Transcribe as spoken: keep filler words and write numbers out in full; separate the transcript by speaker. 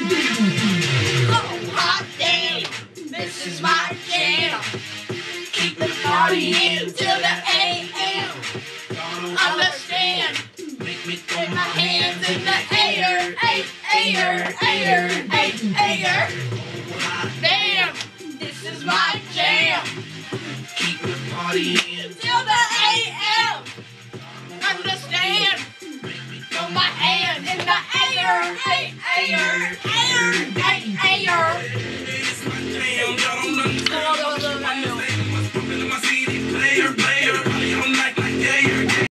Speaker 1: Oh, hot damn, this is my jam. Keep the party in till the A M. Understand? Make me throw my hands in the air, air, air, air, air, air. Oh, hot damn, this is my jam. Keep the party in till the A M. Understand? Make me throw my hands in the air, air, air, air.